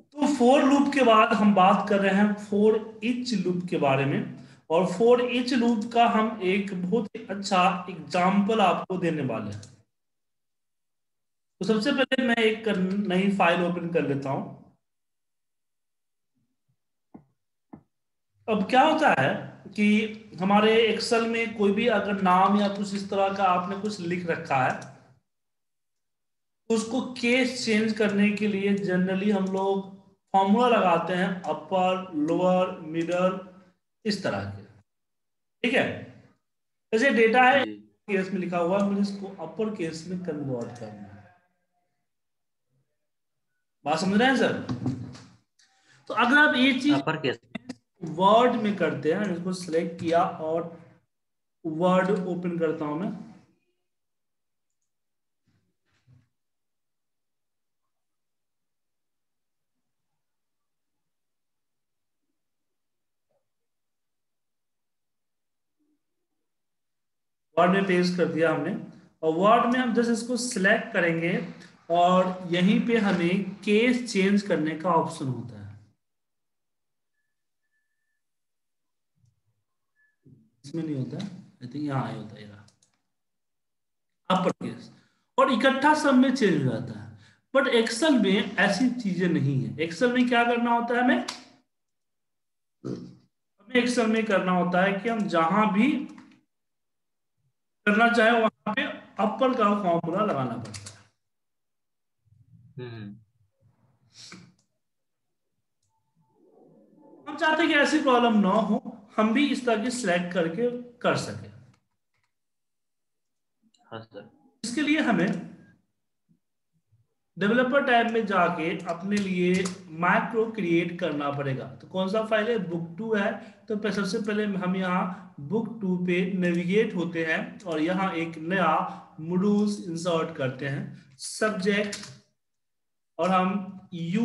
तो for loop के बाद हम बात कर रहे हैं फोर इच लूप के बारे में। और फोर इच लूप का हम एक बहुत ही अच्छा एग्जाम्पल आपको देने वाले हैं। तो सबसे पहले मैं एक नई फाइल ओपन कर लेता हूं। अब क्या होता है कि हमारे एक्सेल में कोई भी अगर नाम या कुछ इस तरह का आपने कुछ लिख रखा है, तो उसको केस चेंज करने के लिए जनरली हम लोग फॉर्मूला लगाते हैं, अपर लोअर मिडल इस तरह के। ठीक है। जैसे डेटा है जी। केस में लिखा हुआ है, मुझे इसको अपर केस में कन्वर्ट करना है। बात समझ रहे हैं सर? तो अगर आप ये चीज अपर केस। वर्ड में करते हैं, इसको सिलेक्ट किया और वर्ड ओपन करता हूं मैं। वर्ड में पेस्ट कर दिया हमने। और वर्ड में हम जस्ट इसको सिलेक्ट करेंगे और यहीं पे हमें केस चेंज करने का ऑप्शन होता है। इसमें नहीं होता, आई थिंक यहाँ होता है अपर केस, और इकट्ठा सब में चेंज हो जाता है। बट एक्सेल में ऐसी चीजें नहीं है। एक्सेल में क्या करना होता है हमें? हमें एक्सेल में करना होता है कि हम जहां भी करना चाहे वहां पे अपर का फॉर्मूला लगाना पड़ता है। हम्म। हम चाहते हैं कि ऐसी प्रॉब्लम ना हो, हम भी इस तरह की सिलेक्ट करके कर सके। हाँ सर। इसके लिए हमें डेवलपर टैब में जाके अपने लिए मैक्रो क्रिएट करना पड़ेगा। तो कौन सा फाइल है? बुक टू है। तो सबसे पहले हम यहाँ बुक टू पे नेविगेट होते हैं और यहाँ एक नया मॉड्यूल्स इंसर्ट करते हैं, सब्जेक्ट, और हम यू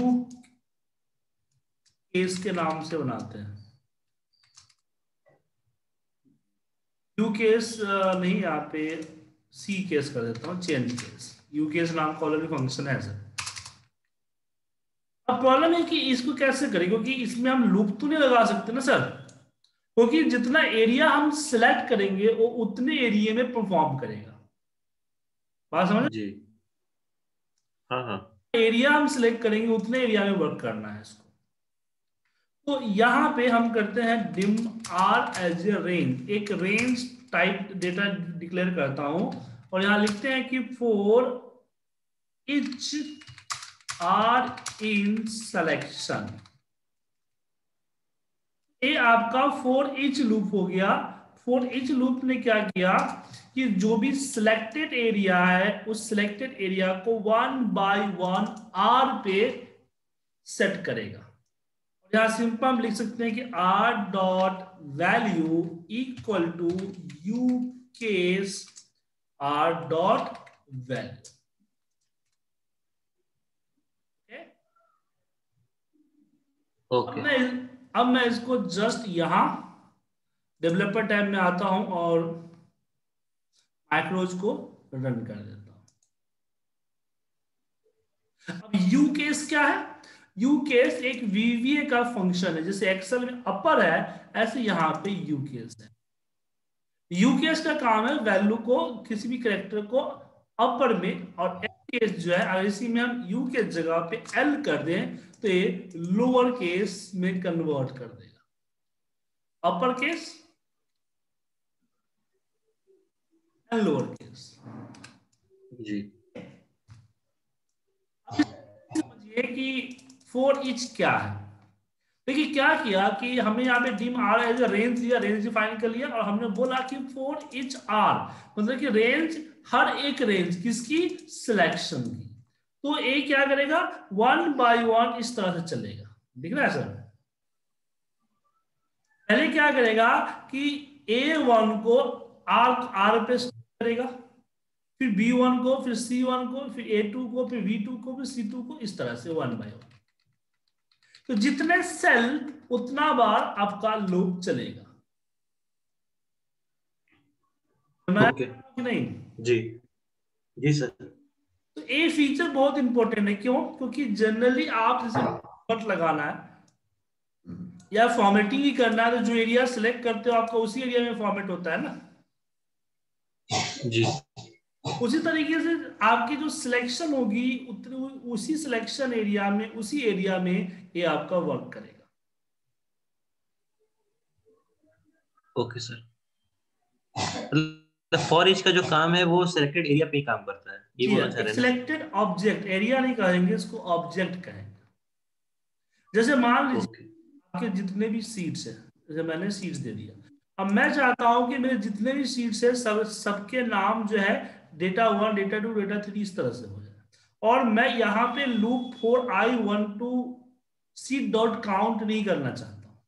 केस के नाम से बनाते हैं। यू केस नहीं, यहाँ पे सी केस कर देता हूँ, चेंज केस। यू केस नाम का ऑलरेडी फंक्शन है सर। अब प्रॉब्लम है कि इसको कैसे करें, क्योंकि इसमें हम लूप तो नहीं लगा सकते ना सर, क्योंकि जितना एरिया हम सिलेक्ट करेंगे वो उतने एरिया में परफॉर्म करेगा। बात समझ? जी। हाँ हाँ। एरिया हम सिलेक्ट करेंगे उतने एरिया में वर्क करना है इसको। तो यहां पे हम करते हैं dim R as a range, एक रेंज टाइप डेटा डिक्लेयर करता हूं, और यहां लिखते हैं कि for each R in selection. ये आपका फोर इच लूप हो गया। फोर इच लूप ने क्या किया कि जो भी सिलेक्टेड एरिया है उस सिलेक्टेड एरिया को वन बाय वन आर पे सेट करेगा। और यहां सिंपल हम लिख सकते हैं कि R dot value equal to U case R dot value. अब ओके। मैं अब मैं इसको जस्ट यहां डेवलपर टैब में आता हूं और मैक्रोज को रन कर देता हूं। अब यू केस क्या है? यू केस एक वीवीए का फंक्शन है। जैसे एक्सेल में अपर है, ऐसे यहां पे यू केस है। यू केस का काम है वैल्यू को, किसी भी कैरेक्टर को अपर में, और एल केस जो है अगर इसी में हम यू के जगह पे एल कर दें तो ये लोअर केस में कन्वर्ट कर देगा। Upper case and lower case. जी। समझिए कि फोर इच क्या है। देखिए क्या किया कि हमने यहाँ पे dim R as a range दिया, रेंज डिफाइन कर लिया, और हमने बोला कि फोर इच आर मतलब कि रेंज, हर एक रेंज किसकी? सिलेक्शन की। तो ए क्या करेगा? वन बाय वन इस तरह से चलेगा। दिख रहा है सर? पहले क्या करेगा कि ए वन को आर आर पे करेगा, फिर बी वन को, फिर सी वन को, फिर ए टू को, फिर वी टू को, फिर सी टू को, इस तरह से वन बाय वन। तो जितने सेल उतना बार आपका लूप चलेगा। मैं ओके। कि नहीं? जी। जी सर। तो ये फीचर बहुत इंपॉर्टेंट है। क्यों? क्योंकि जनरली आप जैसे मत लगाना है, या फॉर्मेटिंग ही करना है तो जो एरिया सिलेक्ट करते हो आपका उसी एरिया में फॉर्मेट होता है ना। जी। उसी तरीके से आपकी जो सिलेक्शन होगी उसी सिलेक्शन एरिया में, उसी एरिया में ये आपका वर्क करेगा। ओके सर, फॉर ईच का जो काम है वो सिलेक्टेड एरिया पे ही काम करता है, ये जी, बोलना चाह एक रहे हैं ना? सिलेक्टेड ऑब्जेक्ट, एरिया नहीं कहेंगे इसको, ऑब्जेक्ट कहेंगे। जैसे मान लीजिए ओके। आपके जितने भी सीट्स है, जैसे मैंने सीट्स दे दिया, अब मैं चाहता हूं कि मेरे जितने भी सीट्स है सबके नाम जो है डेटा 1, डेटा 2, डेटा 3 इस तरह से हो जाए, और मैं यहाँ पे loop for I want to sheet dot count नहीं करना चाहता हूँ,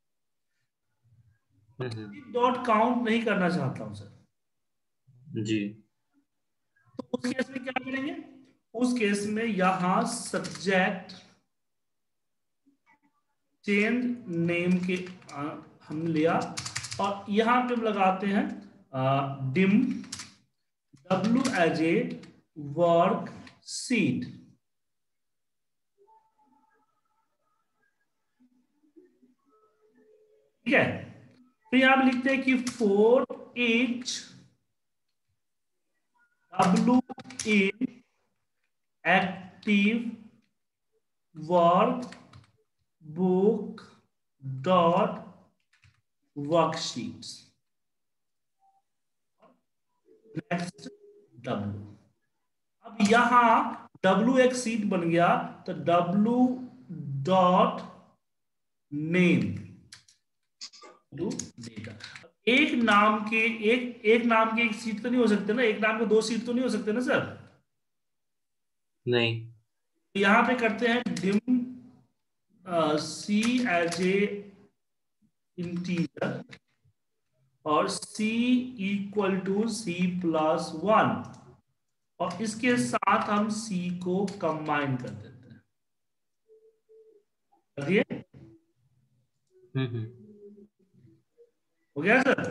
सीट डॉट काउंट नहीं करना चाहता हूँ सर, जी। तो उस केस में क्या करेंगे? उस केस में यहां सब्जेक्ट चेंज नेम के हम लिया, और यहां पे हम लगाते हैं dim W as a worksheet. ठीक है, तो यहां पे लिखते हैं कि for each W in active workbook dot worksheets, next W। अब यहां W एक सीट बन गया, तो W dot name to data. एक नाम के एक नाम की एक सीट तो नहीं हो सकते ना, एक नाम के दो सीट तो नहीं हो सकते ना सर। नहीं। यहां पे करते हैं dim C as a integer और C इक्वल टू C+1, और इसके साथ हम C को कंबाइन कर देते हैं। हो गया सर?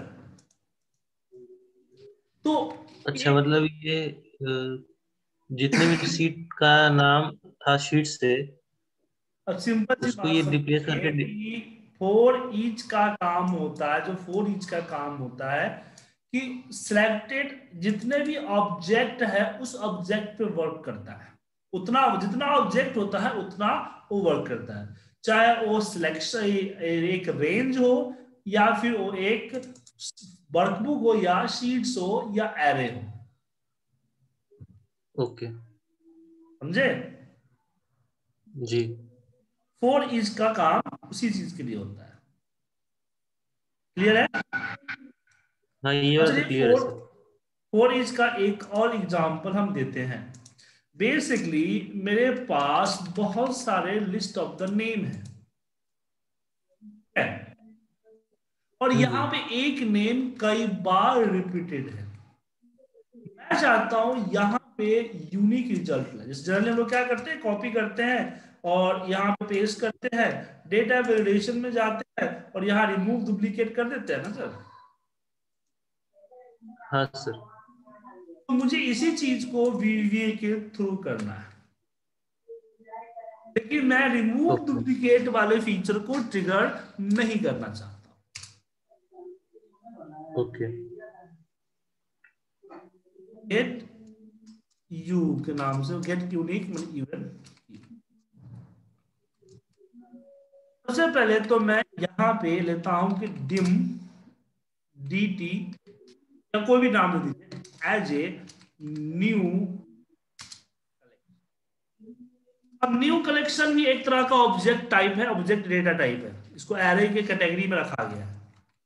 तो अच्छा, मतलब ये जितने भी सीट का नाम था शीट से, अब सिंपल सी उसको बात ये रिप्लेस समझिए करके कि फोर ईच का काम होता है, जो फोर ईच का काम होता है कि सिलेक्टेड जितने भी ऑब्जेक्ट है उस ऑब्जेक्ट पे वर्क करता है, उतना जितना ऑब्जेक्ट होता है उतना वो वर्क करता है, चाहे वो सिलेक्शन एक रेंज हो, या फिर वो एक वर्कबुक हो, या शीट्स हो, या एरे हो। ओके। समझे? जी। फोर ईच का काम उसी चीज के लिए होता है। क्लियर है? हाँ, ये अब वाला तो चलिए क्लियर है फोर सर। फोर इज का एक और एग्जांपल हम देते हैं। बेसिकली मेरे पास बहुत सारे लिस्ट ऑफ द नेम है, और यहां पे एक नेम कई बार रिपीटेड है। मैं चाहता हूं यहां पे यूनिक रिजल्ट ले। जैसे जनरली हम लोग क्या करते हैं, कॉपी करते हैं और यहां पे पेस्ट करते हैं, डेटा वैलिडेशन में जाते हैं और यहां रिमूव डुप्लीकेट कर देते हैं ना सर। हाँ सर। तो मुझे इसी चीज को वीवीए के थ्रू करना है, लेकिन मैं रिमूव ओके। डुप्लीकेट वाले फीचर को ट्रिगर नहीं करना चाहता। ओके। गेट यू के नाम से, गेट यूनिक मतलब इवन। सबसे पहले तो मैं यहां पे लेता हूं कि डिम dt, या कोई भी नाम दे दीजिए, एज ए न्यू। अब न्यू कलेक्शन भी एक तरह का ऑब्जेक्ट टाइप है, ऑब्जेक्ट डेटा टाइप है, इसको एरे के कैटेगरी में रखा गया है।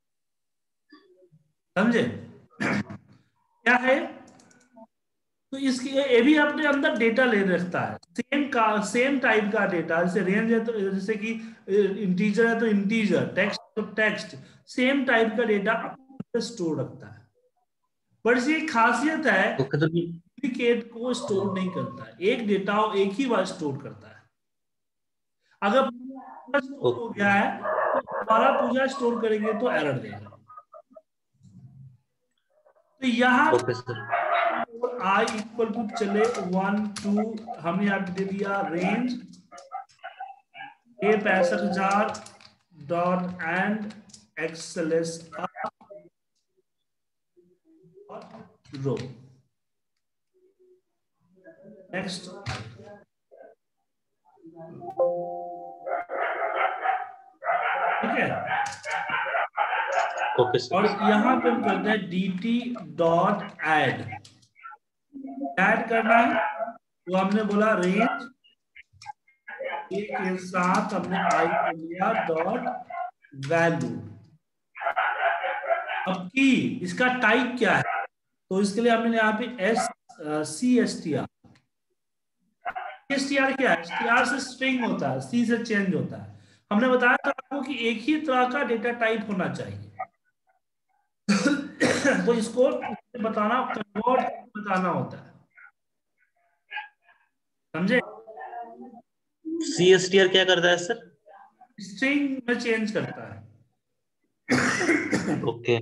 समझे क्या है? तो इसकी ये भी अपने अंदर डेटा ले रखता है, सेम टाइप का डेटा। जैसे रेंज है तो जैसे कि इंटीजर है तो इंटीजर, टेक्स्ट तो टेक्स्ट, सेम टाइप का डेटा अपने स्टोर रखता है। पर इसकी एक खासियत है, ओके तो डुप्लीकेट को स्टोर नहीं करता है, एक डेटा एक ही बार स्टोर करता है। अगर स्टोर हो ओके। गया है तो दोबारा पूजा स्टोर करेंगे तो एरर देगा। तो यहां okay sir. I equal to चले 1 2, हमने यहाँ पे दे दिया रेंज ये 65,000 dot end XLS row. Next, ठीक है। Okay sir. और यहां पे हम करते हैं dt डॉट ऐड करना है। तो हमने बोला रेंज ए के साथ हमने आई को लिया डॉट वैल्यू। अब की इसका टाइप क्या है, तो इसके लिए हमने यहाँ पे CSTR। CSTR क्या है? STR से स्ट्रिंग होता है, C से चेंज होता है। हमने बताया था आपको कि एक ही तरह का डेटा टाइप होना चाहिए। तो इसको बताना, कन्वर्ट बताना होता है, समझे? CSTR क्या करता है सर? स्ट्रिंग में चेंज करता है। ओके।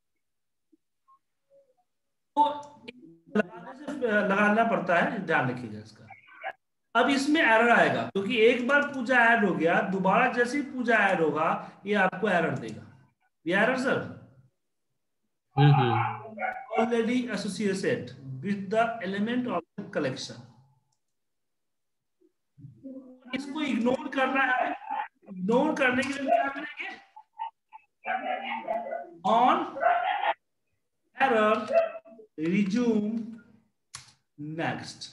तो लगाने से लगाना पड़ता है, ध्यान रखिएगा इसका। अब इसमें एरर आएगा क्योंकि एक बार पूजा ऐड हो गया, दोबारा जैसे ही पूजा ऐड होगा ये आपको एरर देगा। ये error sir already associated with the element of the collection. इसको इग्नोर करना है। इग्नोर करने के लिए क्या करेंगे? On error resume next.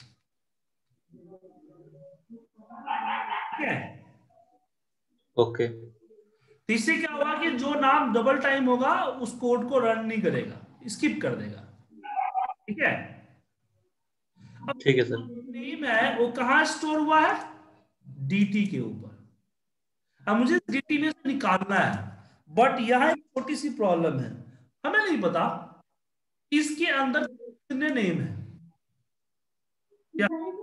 ठीक है। ओके। तो इससे क्या होगा कि जो नाम डबल टाइम होगा उस कोड को रन नहीं करेगा, स्किप कर देगा। ठीक है। अब ठीक है सर। नेम है वो कहां स्टोर हुआ है? dt के ऊपर। अब मुझे dt में से निकालना है, बट यहां एक छोटी सी प्रॉब्लम है। हमें नहीं पता इसके अंदर कितने नेम है। क्या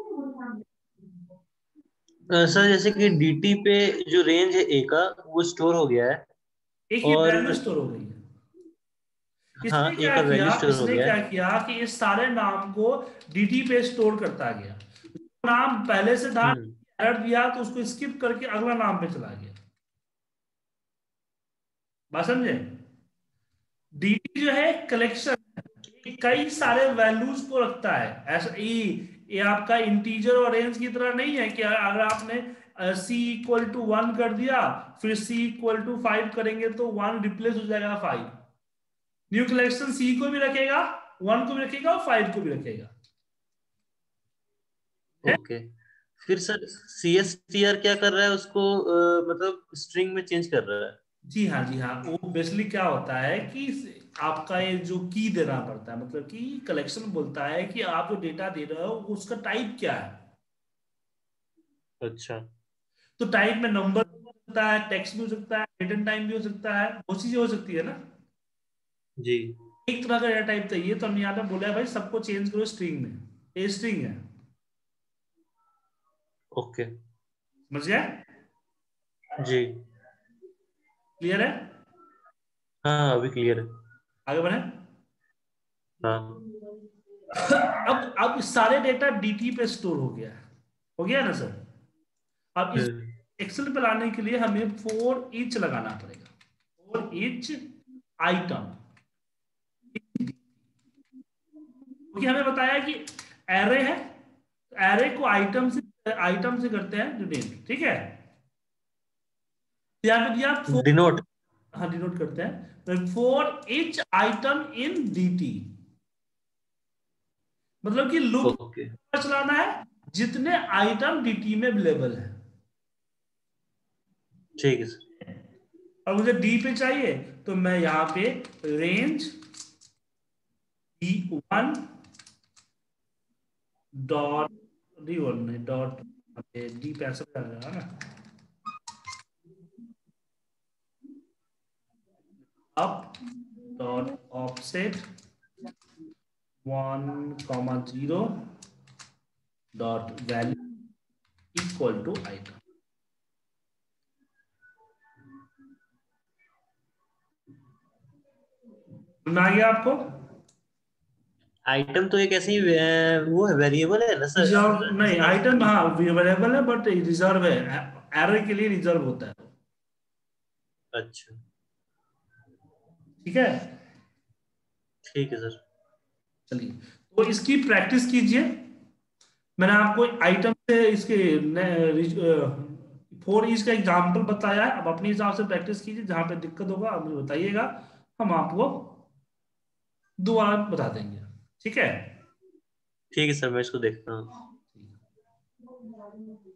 सर जैसे कि DT पे जो रेंज है A का वो स्टोर हो गया है, एक ही और वैल्यू स्टोर हो गई है। हाँ इसने A क्या का किया, वैल्यू स्टोर हो इसने गया क्या है। किया कि इस सारे नाम को dt पे स्टोर करता गया। नाम पहले से था, हम्म एरर दिया तो उसको स्किप करके अगला नाम पे चला गया। बात समझे? dt जो है कलेक्शन, कई सारे वैल्यूज को रखता है। ऐसा ये आपका इंटीजर और रेंज की तरह नहीं है कि अगर आपने c=1 कर दिया फिर c=5 करेंगे तो 1 रिप्लेस हो जाएगा 5। न्यू कलेक्शन c को भी रखेगा, 1 को भी रखेगा और 5 को भी रखेगा। है? ओके। फिर सर CSTR क्या कर रहा है उसको, मतलब स्ट्रिंग में चेंज कर रहा है? जी हाँ, जी हाँ। वो बेसिकली क्या होता है कि आपका ये जो की देना पड़ता है, मतलब कि कलेक्शन बोलता है कि आप जो डेटा दे रहे हो उसका टाइप क्या है। अच्छा। तो टाइप में नंबर हो सकता है, टेक्स्ट भी हो सकता है, रिटन टाइम भी हो सकता है, बहुत चीजें हो सकती है ना। जी। एक तरह का डेटा टाइप चाहिए तो हमने यहाँ पे बोला है भाई सबको चेंज करो स्ट्रिंग में। ये स्ट्रिंग है। ओके। समझ गया? जी। क्लियर है? हाँ अभी क्लियर है। आगे बढ़े। हाँ। अब सारे डेटा dt पे स्टोर हो गया है। हो गया ना सर? अब इस हम्म एक्सेल पे लाने के लिए हमें फॉर ईच लगाना पड़ेगा। फॉर ईच आइटम, क्योंकि हमें बताया कि एरे है, तो एरे को आइटम से करते हैं डिनोट। ठीक है। तो यहाँ पे दिया फोर, डिनोट। हाँ डिनोट करते हैं for each item in dt। मतलब कि लूप ओके। चलाना है जितने आइटम dt में अवेलेबल है। ठीक है सर। और मुझे डी पे चाहिए तो मैं यहां पे रेंज d1 डॉट d1 नहीं डॉट डी पे ऐसा आ जाएगा ना, up dot offset 1,0 dot value equal to item. समझ आ गया आपको? आइटम तो एक ऐसी वो है, वेरिएबल है ना सर? रिजर्व नहीं, आइटम हाँ अवेलेबल है बट रिजर्व है। एरर के लिए रिजर्व होता है। अच्छा ठीक है, ठीक है सर। चलिए तो इसकी प्रैक्टिस कीजिए। मैंने आपको आइटम से इसके 4 ईच का एग्जाम्पल बताया है, अब अपने हिसाब से प्रैक्टिस कीजिए, जहां पे दिक्कत होगा आप मुझे बताइएगा, हम आपको दोबारा बता देंगे। ठीक है। ठीक है सर, मैं इसको देखता हूँ।